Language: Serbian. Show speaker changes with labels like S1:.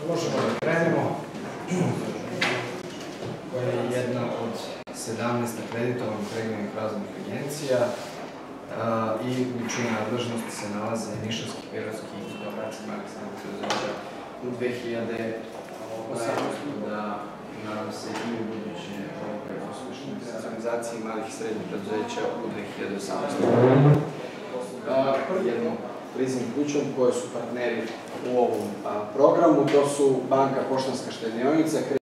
S1: Možemo da krenemo, koja je jedna od 17 akreditovanih regionalnih razvojnih agencija i u čijoj nadležnosti se nalaze Nišavski, Pirotski i Beogradski marketing preduzeća u 2018. da nadam se i u buduće uspešne organizacije malih i srednjih preduzeća u 2018. Jednom leasing kućom koje su partneri u ovom programu, to su Banka Poštanska štedionica,